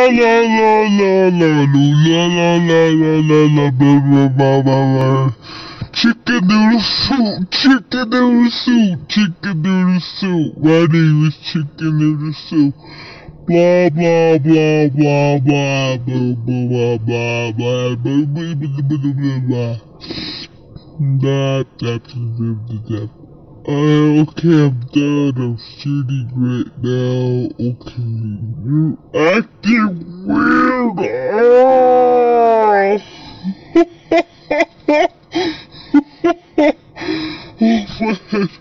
Chicken noodle soup, chicken noodle soup, chicken noodle soup. My name is Chicken Noodle Soup. Blah blah blah blah blah blah blah blah blah blah blah blah blah. Okay, I'm done. I'm shooting right now. Okay, you acting weird.